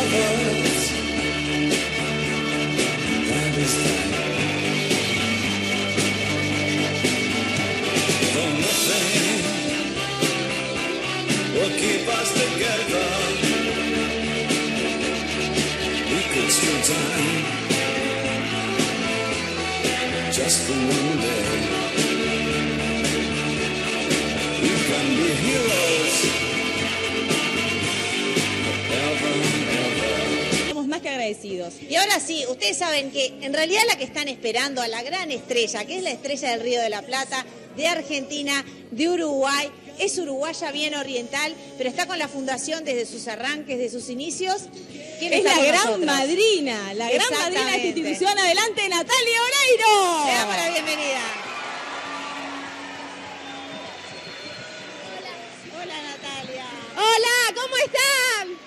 lovers, that is right. Though nothing will keep us together, we could steal time just for one day. We can be heroes forever and ever. Estamos más que agradecidos. Y ahora sí, ustedes saben que en realidad la que están esperando a la gran estrella, que es la estrella del Río de la Plata, de Argentina, de Uruguay, es uruguaya bien oriental, pero está con la fundación desde sus arranques, desde sus inicios. Es la gran madrina de esta institución. Adelante, Natalia Oreiro. Le damos la bienvenida. Hola, Natalia. Hola, ¿cómo están?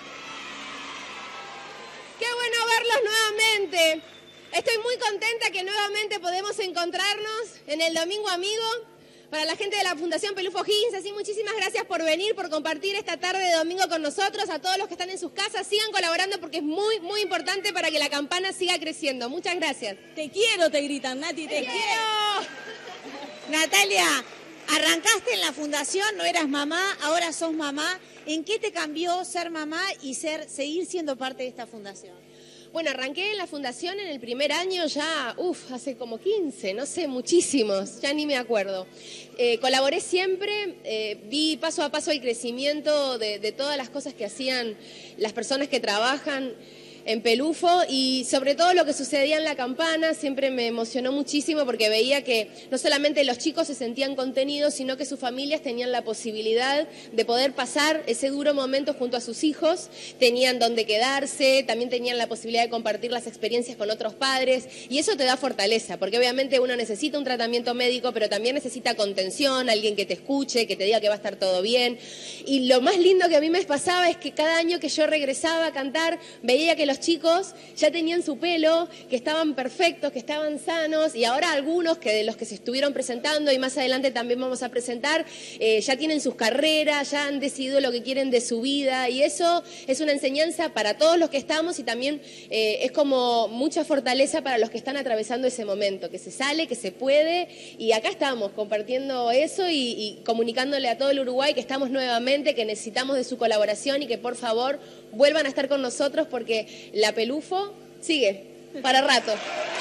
Qué bueno verlos nuevamente. Estoy muy contenta que nuevamente podemos encontrarnos en el Domingo Amigo. Para la gente de la Fundación Pelufo Higgins, así muchísimas gracias por venir, por compartir esta tarde de domingo con nosotros. A todos los que están en sus casas, sigan colaborando porque es muy, muy importante para que la campana siga creciendo. Muchas gracias. Te quiero, te gritan, Nati, te quiero. Natalia, arrancaste en la fundación, no eras mamá, ahora sos mamá. ¿En qué te cambió ser mamá y seguir siendo parte de esta fundación? Bueno, arranqué en la fundación en el primer año ya, hace como 15, no sé, muchísimos, ya ni me acuerdo. Colaboré siempre, vi paso a paso el crecimiento de todas las cosas que hacían las personas que trabajan en Pelufo y sobre todo lo que sucedía en la campana siempre me emocionó muchísimo porque veía que no solamente los chicos se sentían contenidos, sino que sus familias tenían la posibilidad de poder pasar ese duro momento junto a sus hijos, tenían donde quedarse, también tenían la posibilidad de compartir las experiencias con otros padres y eso te da fortaleza, porque obviamente uno necesita un tratamiento médico, pero también necesita contención, alguien que te escuche, que te diga que va a estar todo bien. Y lo más lindo que a mí me pasaba es que cada año que yo regresaba a cantar, veía que los chicos ya tenían su pelo, que estaban perfectos, que estaban sanos y ahora algunos que de los que se estuvieron presentando y más adelante también vamos a presentar, ya tienen sus carreras, ya han decidido lo que quieren de su vida y eso es una enseñanza para todos los que estamos y también es como mucha fortaleza para los que están atravesando ese momento, que se sale, que se puede y acá estamos compartiendo eso y comunicándole a todo el Uruguay que estamos nuevamente, que necesitamos de su colaboración y que por favor vuelvan a estar con nosotros porque la Pelufo sigue para rato.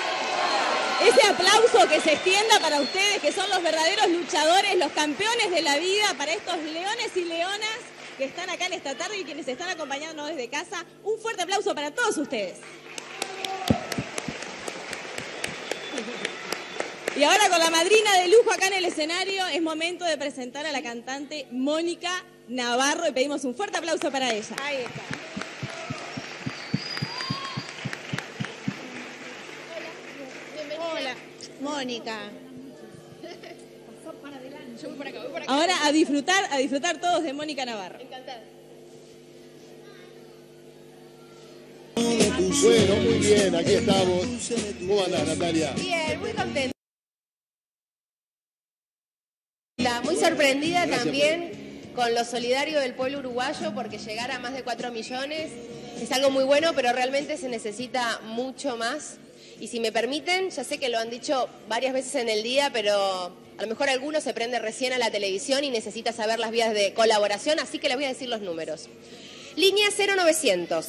Ese aplauso que se extienda para ustedes, que son los verdaderos luchadores, los campeones de la vida, para estos leones y leonas que están acá en esta tarde y quienes están acompañándonos desde casa. Un fuerte aplauso para todos ustedes. Y ahora con la madrina de lujo acá en el escenario, es momento de presentar a la cantante Mónica Navarro y pedimos un fuerte aplauso para ella. Ahí está. Hola, Mónica. Yo voy por acá, voy por acá. Ahora a disfrutar todos de Mónica Navarro. Encantada. Bueno, muy bien, aquí estamos. ¿Cómo andás, Natalia? Bien, muy contenta. Muy sorprendida también con lo solidario del pueblo uruguayo porque llegar a más de 4 millones es algo muy bueno, pero realmente se necesita mucho más. Y si me permiten, ya sé que lo han dicho varias veces en el día, pero a lo mejor alguno se prende recién a la televisión y necesita saber las vías de colaboración, así que les voy a decir los números. Línea 0900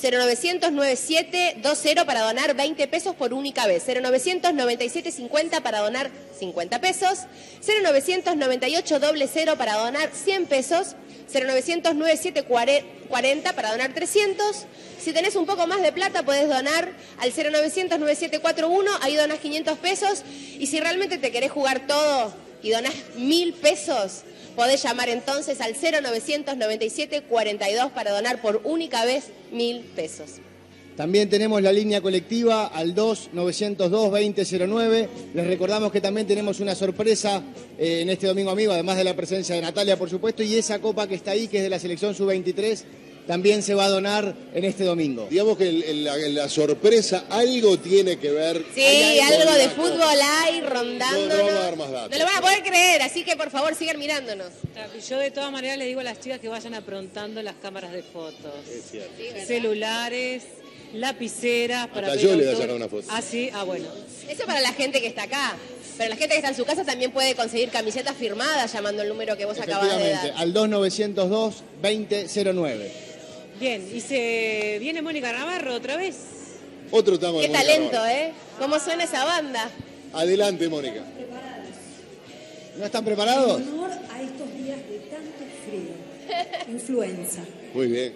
9720 para donar 20 pesos por única vez. 0900 9750 para donar 50 pesos. 0900 9800 para donar 100 pesos. 0900 9740 para donar 300. Si tenés un poco más de plata podés donar al 0900 9741, ahí donás 500 pesos. Y si realmente te querés jugar todo y donás 1000 pesos, podés llamar entonces al 0900 9742 para donar por única vez 1000 pesos. También tenemos la línea colectiva al 2-902-2009. Les recordamos que también tenemos una sorpresa en este Domingo Amigo, además de la presencia de Natalia, por supuesto, y esa copa que está ahí, que es de la selección sub-23, también se va a donar en este domingo. Digamos que la sorpresa algo tiene que ver. Sí, algo de fútbol hay rondándonos. No vamos a dar más datos. No lo van a poder creer, así que por favor sigan mirándonos. Yo de todas maneras les digo a las chicas que vayan aprontando las cámaras de fotos. Es cierto. Celulares, lapiceras para Hasta pedir yo le voy a autógrafos. sacar una foto. Ah, sí, bueno. Eso para la gente que está acá. Pero la gente que está en su casa también puede conseguir camisetas firmadas llamando el número que vos acabas de Efectivamente, dar. al 2902-2009. Bien, y se viene Mónica Navarro otra vez. Otro tango de Qué Mónica talento, Navarro. ¿eh? ¿Cómo suena esa banda? Adelante, Mónica. ¿No están En preparados? honor a estos días de tanto frío. Influenza. Muy bien.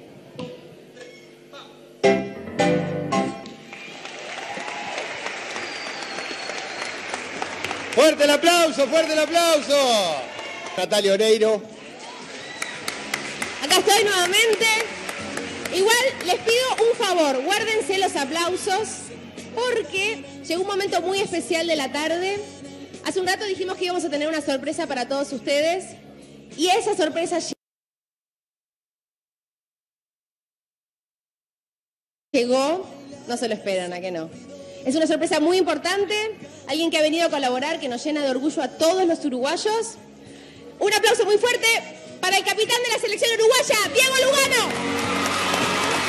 ¡Fuerte el aplauso, fuerte el aplauso! Natalia Oreiro. Acá estoy nuevamente. Igual les pido un favor, guárdense los aplausos porque llegó un momento muy especial de la tarde. Hace un rato dijimos que íbamos a tener una sorpresa para todos ustedes y esa sorpresa llegó, no se lo esperan, ¿a que no? Es una sorpresa muy importante, alguien que ha venido a colaborar, que nos llena de orgullo a todos los uruguayos. Un aplauso muy fuerte para el capitán de la selección uruguaya, Diego Lugano.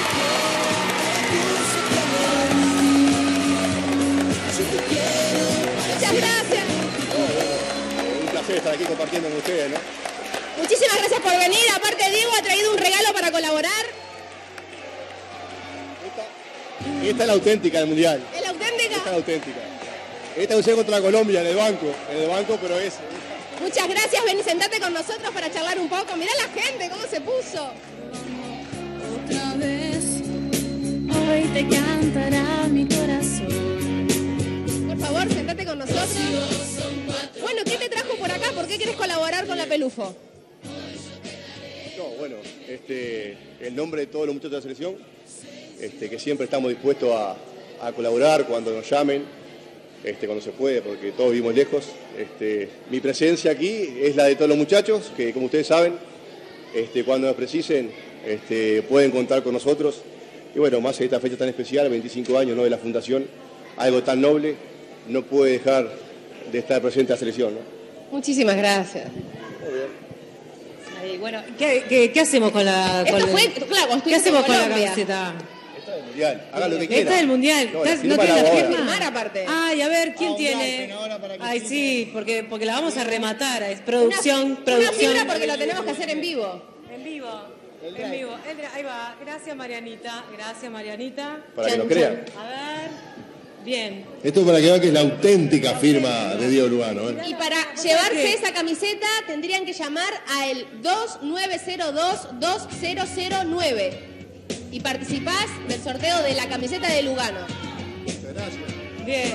Muchas gracias. Un placer estar aquí compartiendo con ustedes, ¿no? Muchísimas gracias por venir. Aparte, Diego ha traído un regalo para colaborar. Esta es la auténtica del Mundial. ¿Es la auténtica? Esta es la auténtica. Esta usé contra Colombia en el banco, pero es... Muchas gracias. Ven y sentate con nosotros para charlar un poco. Mirá la gente, cómo se puso. Otra vez, hoy te cantará mi corazón. Por favor, sentate con nosotros. Bueno, ¿qué te trajo por acá? ¿Por qué quieres colaborar con la Pelufo? No, bueno, el nombre de todos los muchachos de la selección, que siempre estamos dispuestos a colaborar cuando nos llamen, cuando se puede, porque todos vivimos lejos. Mi presencia aquí es la de todos los muchachos, que como ustedes saben, cuando nos precisen, pueden contar con nosotros. Y bueno, más en esta fecha tan especial, 25 años, ¿no?, de la Fundación, algo tan noble, no puede dejar de estar presente la selección, ¿no? Muchísimas gracias. Ahí, bueno, ¿qué hacemos con la... Esto con fue, el- claro, cuando ¿Qué estuviste hacemos en con la Colombia. camiseta? Esta es del Mundial, hagan lo que quieran. Esta es del Mundial. No, la ¿No firma tiene la la ahora. firma? Firmar aparte. Ay, a ver, ¿quién Ah, un tiene? Galpen ahora para que Ay, firme. sí, porque la vamos a rematar. Es producción, Una producción. fibra porque lo tenemos que hacer en vivo. En vivo. En vivo. Ahí va. Gracias, Marianita. Gracias, Marianita. Para que Chan, nos crean. A ver. Bien. Esto es para que vean que es la auténtica firma de Diego Lugano, ¿eh? Y para llevarse esa camiseta tendrían que llamar a el 2902-2009 y participás del sorteo de la camiseta de Lugano. Bien.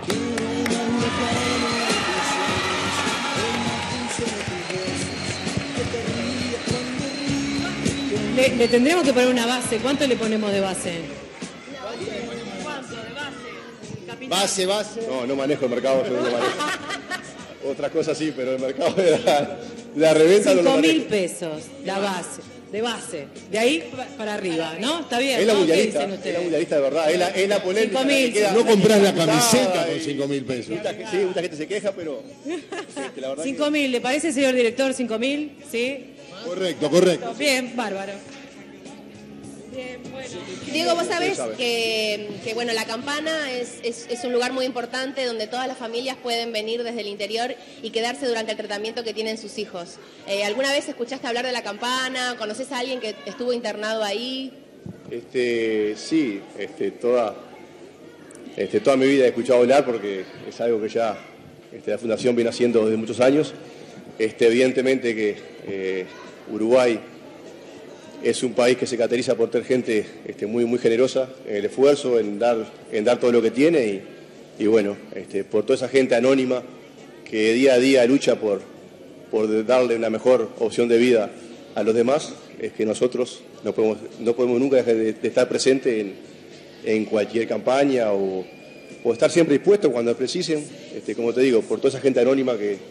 Le tendremos que poner una base. ¿Cuánto le ponemos de base? ¿Cuánto de base? Capitán. Base. No manejo el mercado, yo no lo manejo. Otras cosas sí, pero el mercado de la reventa no lo 5.000 manejo. pesos, la base, de base. De ahí para arriba, ¿no? Está bien. Es la ¿no? ¿Qué mundialista, dicen es ustedes? la mundialista de verdad, es la polémica. 5.000. que queda- No compras la camiseta con 5.000 pesos. Sí, mucha gente se queja, pero la verdad 5.000, ¿le parece, señor director? 5.000, ¿sí? Correcto. Bien, bárbaro. Diego, vos sabés Sabe. que bueno, La Campana es un lugar muy importante donde todas las familias pueden venir desde el interior y quedarse durante el tratamiento que tienen sus hijos. ¿Alguna vez escuchaste hablar de La Campana? ¿Conoces a alguien que estuvo internado ahí? Sí, toda mi vida he escuchado hablar porque es algo que ya la Fundación viene haciendo desde muchos años. Evidentemente que Uruguay es un país que se caracteriza por tener gente muy, muy generosa en el esfuerzo, en dar todo lo que tiene y bueno, por toda esa gente anónima que día a día lucha por darle una mejor opción de vida a los demás, es que nosotros no podemos nunca dejar de estar presentes en cualquier campaña o estar siempre dispuestos cuando precisen, como te digo, por toda esa gente anónima que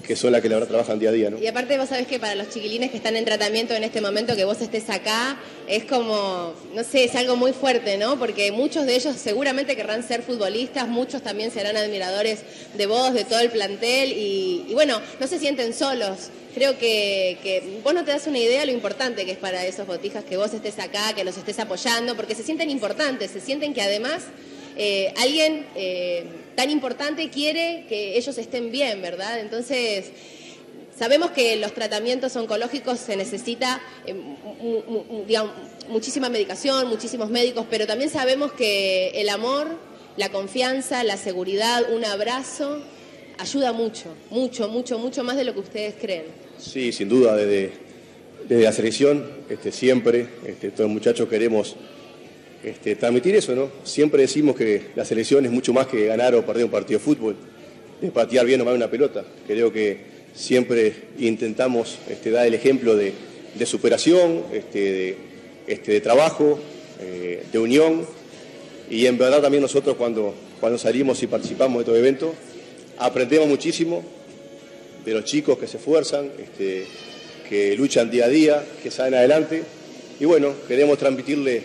son las que la verdad trabajan día a día, ¿no? Y aparte vos sabés que para los chiquilines que están en tratamiento en este momento, que vos estés acá, es como, no sé, es algo muy fuerte, ¿no? Porque muchos de ellos seguramente querrán ser futbolistas, muchos también serán admiradores de vos, de todo el plantel, y bueno, no se sienten solos. Creo que vos no te das una idea de lo importante que es para esos botijas que vos estés acá, que los estés apoyando, porque se sienten importantes, se sienten que además alguien tan importante quiere que ellos estén bien, ¿verdad? Entonces, sabemos que los tratamientos oncológicos se necesita digamos, muchísima medicación, muchísimos médicos, pero también sabemos que el amor, la confianza, la seguridad, un abrazo, ayuda mucho, mucho, mucho, mucho más de lo que ustedes creen. Sí, sin duda, desde la selección, siempre, todos los muchachos queremos transmitir eso, ¿no? Siempre decimos que la selección es mucho más que ganar o perder un partido de fútbol, de patear bien o mal una pelota. Creo que siempre intentamos dar el ejemplo de superación, de trabajo, de unión, y en verdad también nosotros cuando salimos y participamos de estos eventos aprendemos muchísimo de los chicos que se esfuerzan, que luchan día a día, que salen adelante, y bueno, queremos transmitirle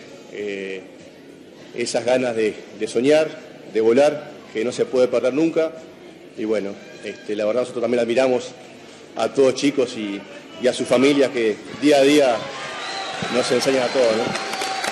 esas ganas de soñar, de volar, que no se puede perder nunca, y bueno, la verdad nosotros también admiramos a todos los chicos y a sus familias que día a día nos enseñan a todos, ¿no?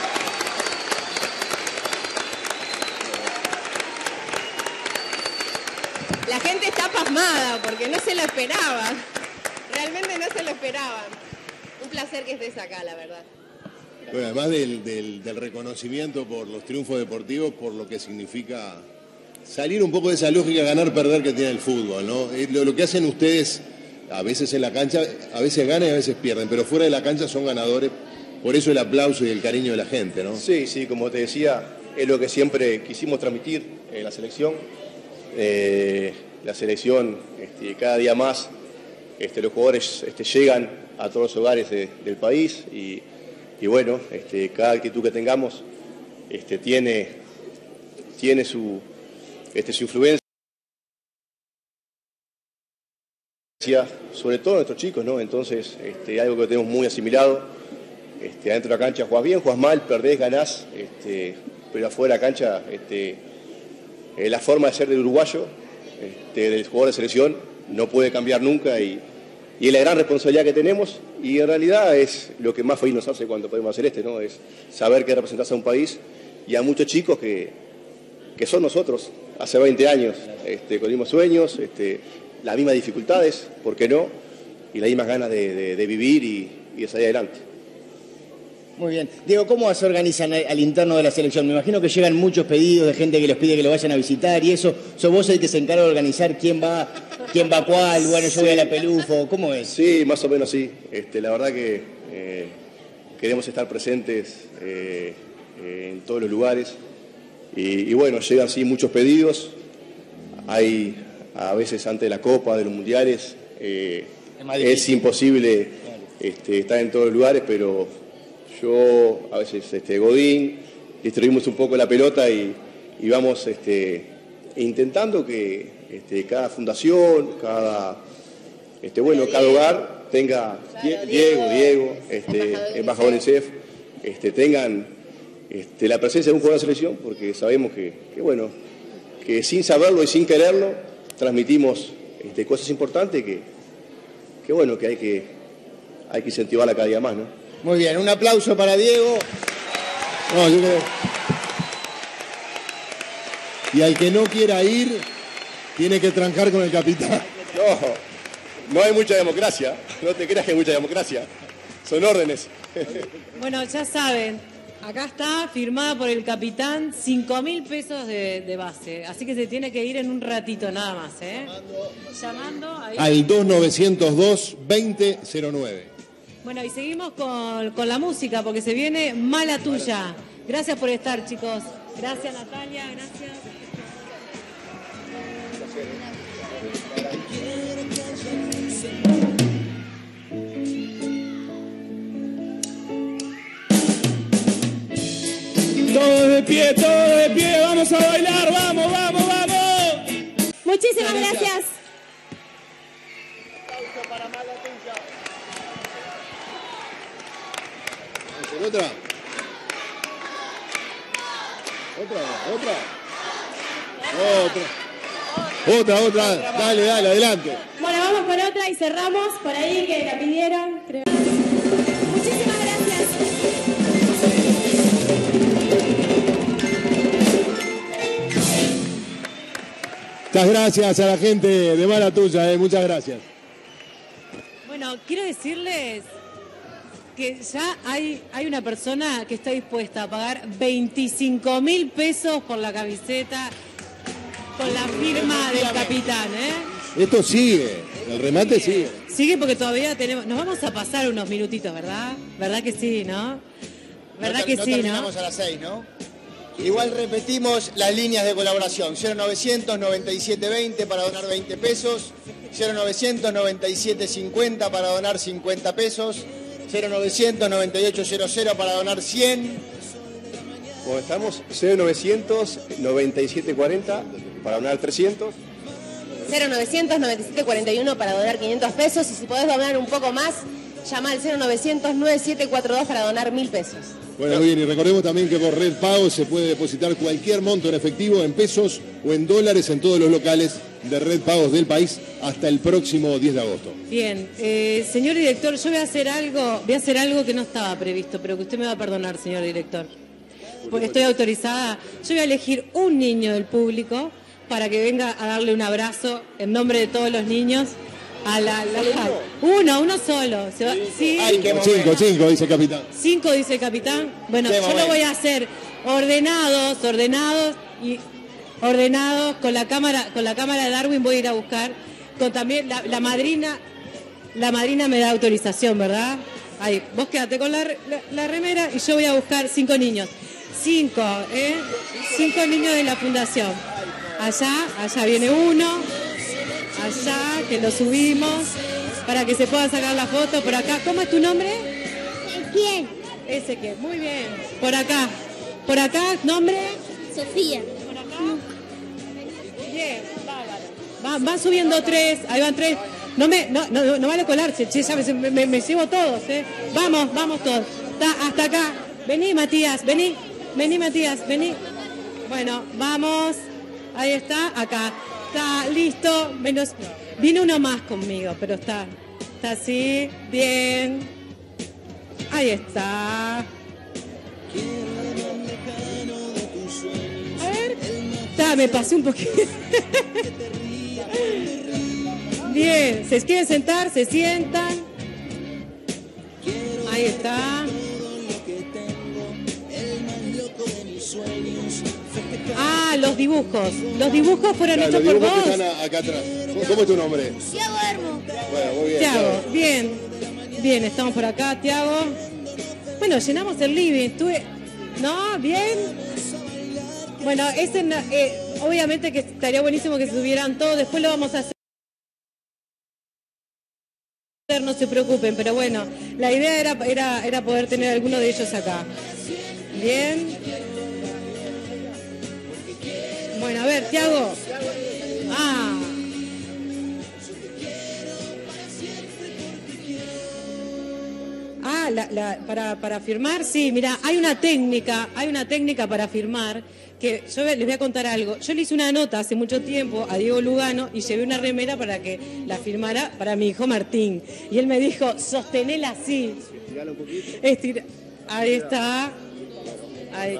La gente está pasmada porque no se lo esperaban. Realmente no se lo esperaban. Un placer que estés acá, la verdad. Bueno, además del reconocimiento por los triunfos deportivos, por lo que significa salir un poco de esa lógica ganar-perder que tiene el fútbol, ¿no? Lo que hacen ustedes, a veces en la cancha, a veces ganan y a veces pierden, pero fuera de la cancha son ganadores, por eso el aplauso y el cariño de la gente, ¿no? Sí, sí, como te decía, es lo que siempre quisimos transmitir en la selección. La selección, cada día más, los jugadores llegan a todos los hogares del país y bueno, cada actitud que tengamos tiene su influencia, sobre todo nuestros chicos, ¿no? Entonces, algo que tenemos muy asimilado, adentro de la cancha jugás bien, jugás mal, perdés, ganás, pero afuera de la cancha, la forma de ser del uruguayo, del jugador de selección, no puede cambiar nunca y es la gran responsabilidad que tenemos y en realidad es lo que más feliz nos hace cuando podemos hacer ¿no? Es saber que representás a un país y a muchos chicos que son nosotros hace 20 años, con los mismos sueños, las mismas dificultades, ¿por qué no? Y las mismas ganas de vivir y de salir adelante. Muy bien. Diego, ¿cómo se organizan al interno de la selección? Me imagino que llegan muchos pedidos de gente que los pide que lo vayan a visitar y eso. ¿Sos vos el que se encarga de organizar quién va cuál? Bueno, yo voy a la Pelufo. ¿Cómo es? Sí, más o menos sí. La verdad que queremos estar presentes en todos los lugares y bueno, llegan sí muchos pedidos. Hay a veces antes de la Copa, de los Mundiales, es imposible estar en todos los lugares, pero yo, a veces Godín, distribuimos un poco la pelota y vamos intentando que cada fundación, cada hogar tenga, Diego, embajador UNICEF, tengan la presencia de un jugador de selección, porque sabemos que sin saberlo y sin quererlo, transmitimos cosas importantes que hay que incentivarla cada día más, ¿no? Muy bien, un aplauso para Diego. No, yo creo. Y al que no quiera ir, tiene que trancar con el capitán. No hay mucha democracia. No te creas que hay mucha democracia. Son órdenes. Bueno, ya saben, acá está firmada por el capitán 5.000 pesos de base. Así que se tiene que ir en un ratito nada más, ¿eh? Llamando ahí al 2902-2009. Bueno, y seguimos con la música, porque se viene Mala Tuya. Gracias por estar, chicos. Gracias, Natalia. Gracias. Todo de pie, vamos a bailar, vamos. Muchísimas gracias. Otra. Otra. Dale, adelante. Bueno, vamos con otra y cerramos por ahí que la pidieron. Creo. Muchísimas gracias. Muchas gracias a la gente de Mala Tuya, muchas gracias. Bueno, quiero decirles que ya hay una persona que está dispuesta a pagar 25.000 pesos por la camiseta con la firma del capitán, ¿eh? Esto sigue, el remate sigue. Sigue porque todavía tenemos... Nos vamos a pasar unos minutitos, ¿verdad? ¿Verdad que sí, no? ¿Verdad que no sí, no? terminamos a las 6, ¿no? Igual repetimos las líneas de colaboración. 0900 9720 para donar 20 pesos. 0900 9750 para donar 50 pesos. 0900 9800 para donar 100. Bueno, estamos 0900 9740 para donar 300. 0900 9741 para donar 500 pesos y si podés donar un poco más, llama al 0900 9742 para donar 1.000 pesos. Bueno, bien, y recordemos también que por Red Pago se puede depositar cualquier monto en efectivo, en pesos o en dólares en todos los locales de Red Pagos del país hasta el próximo 10 de agosto. Bien, señor director, yo voy a hacer algo que no estaba previsto, pero que usted me va a perdonar, señor director. Porque estoy autorizada. Yo voy a elegir un niño del público para que venga a darle un abrazo en nombre de todos los niños. Uno solo. Sí. Cinco, dice el capitán. 5, dice el capitán. Bueno, yo lo voy a hacer ordenados con la cámara de Darwin voy a ir a buscar. Con también la madrina me da autorización, ¿verdad? Ahí, vos quédate con la remera y yo voy a buscar 5 niños. 5 niños de la fundación. Allá viene uno. Allá, que lo subimos para que se pueda sacar la foto. Por acá, ¿cómo es tu nombre? Ezequiel, muy bien. Por acá, ¿nombre? Sofía. Por acá. Bien, bárbaro. Van subiendo 3, ahí van 3. No vale colarse, che, ya me llevo todos, ¿eh? Vamos todos. Hasta acá. Vení, Matías, vení. Bueno, vamos. Ahí está, acá. Está listo, vino uno más conmigo, pero está así, bien. Ahí está. A ver, me pasé un poquito. Bien, ¿se quieren sentar? Se sientan. Ahí está. Los dibujos. Los dibujos fueron hechos por vos. Los dibujos que están acá atrás. ¿Cómo es tu nombre? Tiago Hermo. Bueno, muy bien. Tiago, bien, estamos por acá, Tiago. Bueno, llenamos el living. ¿No? ¿Bien? Bueno, obviamente que estaría buenísimo que subieran todos. Después lo vamos a hacer. No se preocupen, pero bueno, la idea era poder tener alguno de ellos acá. Bien. Bueno, a ver, Tiago. Para firmar, sí, mira, hay una técnica para firmar, que yo les voy a contar algo. Yo le hice una nota hace mucho tiempo a Diego Lugano y llevé una remera para que la firmara para mi hijo Martín. Y él me dijo, sostenela así. Ahí está. Ahí.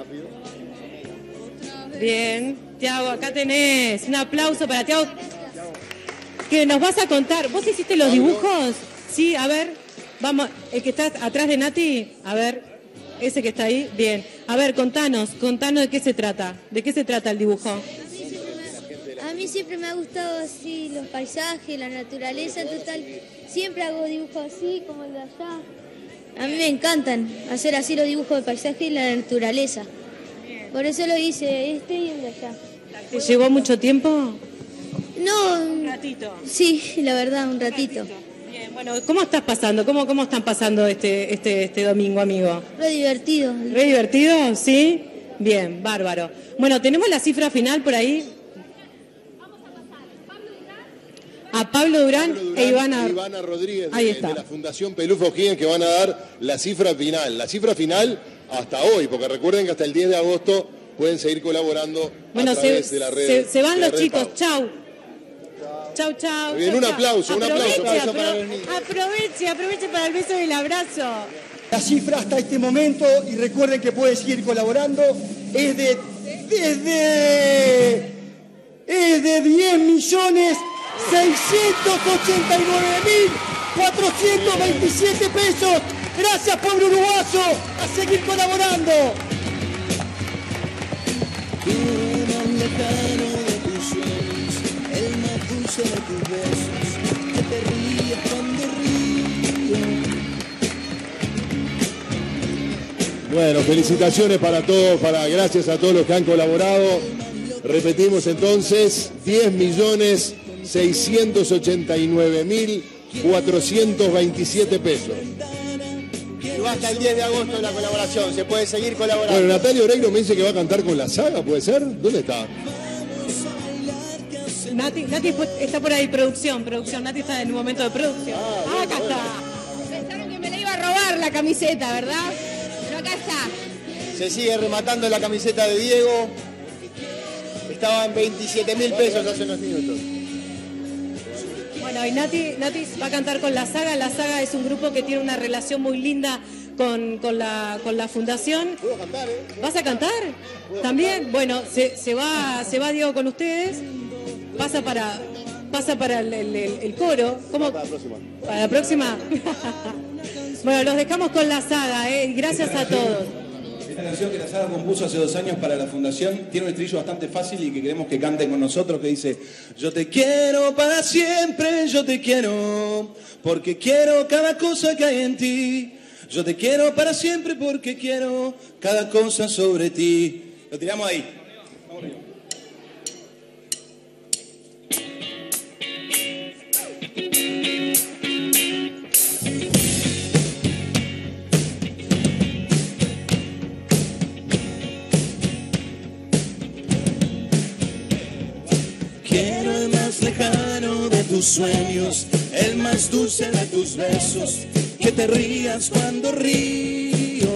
Bien, Tiago, acá tenés. Un aplauso para Tiago. Que nos vas a contar. ¿Vos hiciste los dibujos? Sí, a ver. Vamos, el que está atrás de Nati, a ver, ese que está ahí, bien. A ver, contanos de qué se trata. ¿De qué se trata el dibujo? A mí siempre me ha gustado así los paisajes, la naturaleza, total. Siempre hago dibujos así, como el de allá. A mí me encantan hacer así los dibujos de paisaje y la naturaleza. Por eso lo hice y el de allá. ¿Te llevó mucho tiempo? No. Un ratito. Sí, la verdad, un ratito. Bien, bueno, ¿cómo estás pasando? ¿Cómo están pasando este domingo, amigo? Re divertido. ¿Re divertido? ¿Sí? Bien, bárbaro. Bueno, ¿tenemos la cifra final por ahí? Pablo Durán e Ivana Rodríguez Ahí de está. la Fundación Pelufo O'Higgins, que van a dar la cifra final. La cifra final hasta hoy, porque recuerden que hasta el 10 de agosto pueden seguir colaborando Bueno, a través de la red. se van de la los red chicos. Pau. Chau. Chau, chau. Muy bien, chau, un chau. aplauso para los niños. Aproveche para el beso y el abrazo. La cifra hasta este momento, y recuerden que puede seguir colaborando, es de 10.689.427 pesos. Gracias, pueblo uruguayo, a seguir colaborando. Tú más lejano de tus sueños, el más dulce de tus besos, que te ríes cuando río. Bueno, felicitaciones para todos, gracias a todos los que han colaborado. Repetimos entonces, 10.689.427 pesos. Y va hasta el 10 de agosto la colaboración, se puede seguir colaborando. Bueno, Natalia Oreiro me dice que va a cantar con la saga, ¿puede ser? ¿Dónde está? Nati está por ahí, producción. Nati está en un momento de producción. Acá está. Pensaron que me la iba a robar la camiseta, ¿verdad? Pero acá está. Se sigue rematando la camiseta de Diego. Estaba en 27.000 pesos hace unos minutos. Bueno, y Nati va a cantar con La Saga. La Saga es un grupo que tiene una relación muy linda con la fundación. ¿Puedo cantar, ¿Vas a cantar? ¿También? Bueno, se va Diego con ustedes. Pasa para el coro. ¿Cómo? Para la próxima. ¿Para la próxima? Bueno, los dejamos con La Saga, gracias a todos. Esta canción que la Saga compuso hace 2 años para la Fundación tiene un estribillo bastante fácil y que queremos que canten con nosotros, que dice: yo te quiero para siempre, yo te quiero porque quiero cada cosa que hay en ti. Yo te quiero para siempre porque quiero cada cosa sobre ti. Lo tiramos ahí. Vamos arriba. Quiero el más lejano de tus sueños, el más dulce de tus besos, que te rías cuando río.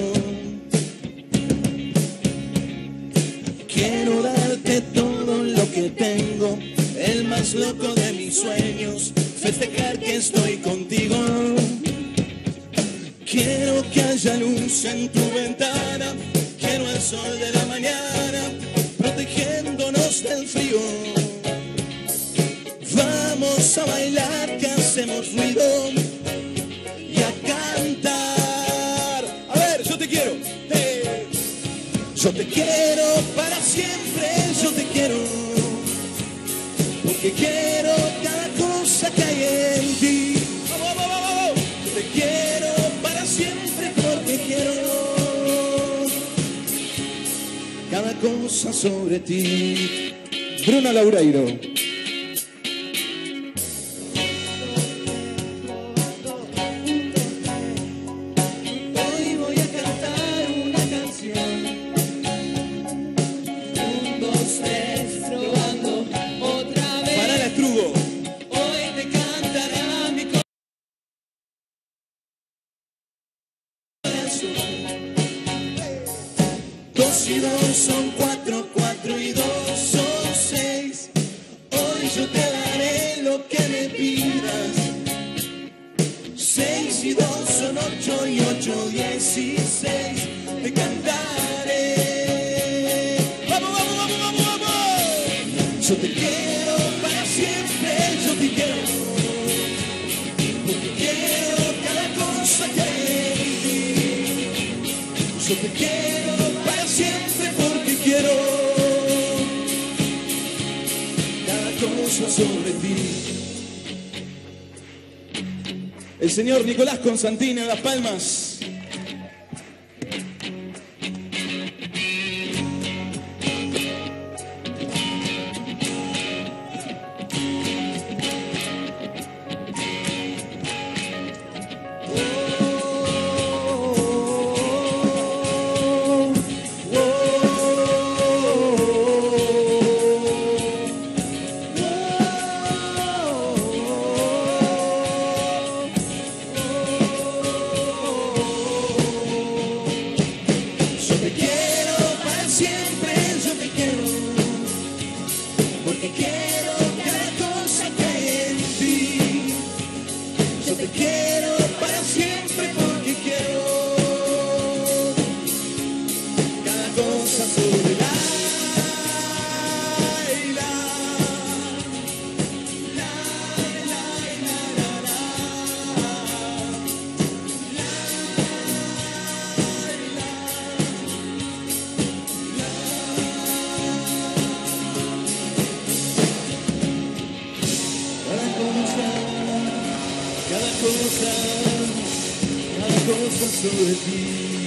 Quiero darte todo lo que tengo, el más loco de mis sueños, festejar que estoy contigo. Quiero que haya luz en tu ventana, quiero el sol de la mañana, protegiéndonos del frío. Vamos a bailar, que hacemos ruido y a cantar. A ver, yo te quiero. Yo te quiero para siempre, yo te quiero. Porque quiero cada cosa que hay en ti. ¡Vamos, vamos, vamos! Yo te quiero para siempre porque quiero cada cosa sobre ti. Bruno Laureiro. Hoy voy a cantar una canción. 1, 2, 3, probando otra vez. Para el estrugo. Hoy te cantará mi corazón. 2 y 2 son 4, 4 y 2 son 6. Hoy yo te daré lo que me pidas. 6 y 2 son 8 y 8, 16. Te cantaré. ¡Vamos, vamos, vamos, vamos, vamos! Yo te quiero para siempre, yo te quiero. Porque quiero cada cosa que hay en ti. Yo te quiero para siempre porque quiero cada cosa sobre ti. El señor Nicolás Constantino de Las Palmas. Porque quiero cada cosa que hay en ti. Yo te quiero para siempre porque quiero cada cosa sobre la cada cosa sobre ti,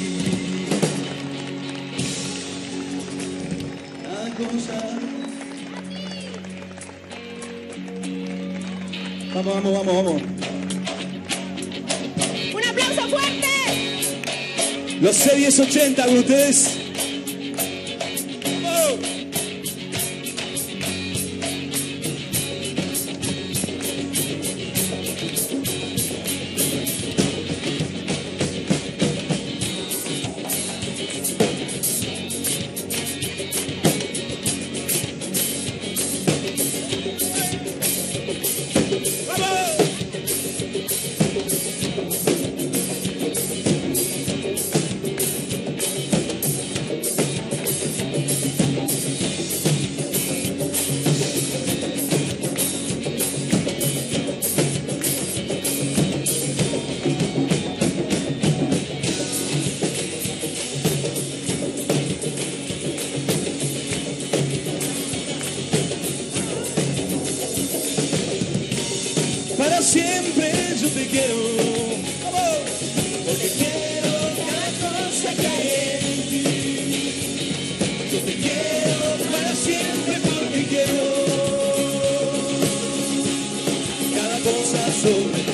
cada cosa. Vamos, vamos, vamos, vamos. ¡Un aplauso fuerte! Los C1080 con ustedes. Para siempre yo te quiero, porque quiero cada cosa que hay en ti. Yo te quiero para siempre porque quiero cada cosa sobre ti.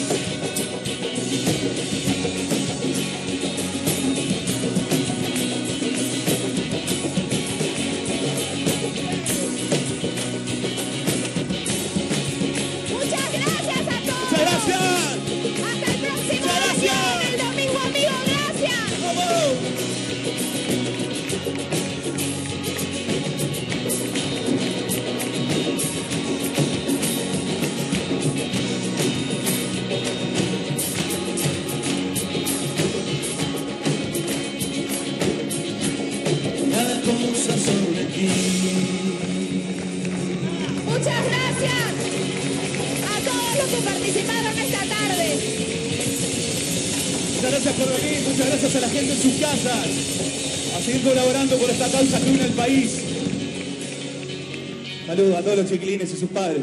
Muchas gracias a todos los que participaron esta tarde. Muchas gracias por venir, muchas gracias a la gente en sus casas, a seguir colaborando por esta causa que une al país. Saludos a todos los chiquilines y sus padres.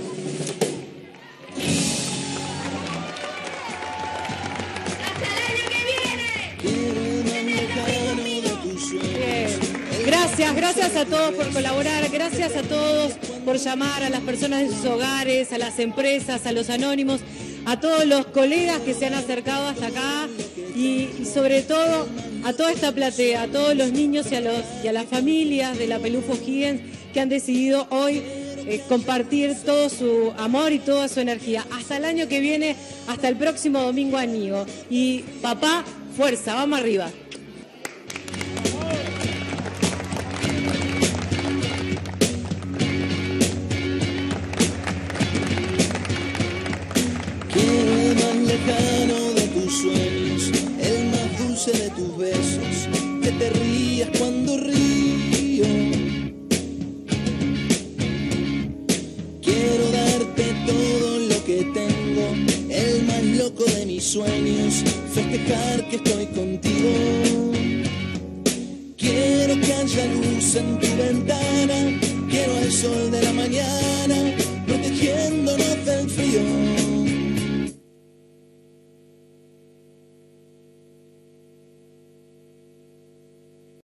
Gracias a todos por colaborar, gracias a todos por llamar a las personas de sus hogares, a las empresas, a los anónimos, a todos los colegas que se han acercado hasta acá y sobre todo a toda esta platea, a todos los niños y a las familias de la Pelufo Higgins que han decidido hoy compartir todo su amor y toda su energía. Hasta el año que viene, hasta el próximo domingo Añigo. Y papá, fuerza, vamos arriba. Lejano de tus sueños, el más dulce de tus besos, que te rías cuando río. Quiero darte todo lo que tengo, el más loco de mis sueños, festejar que estoy contigo. Quiero que haya luz en tu ventana, quiero el sol de la mañana.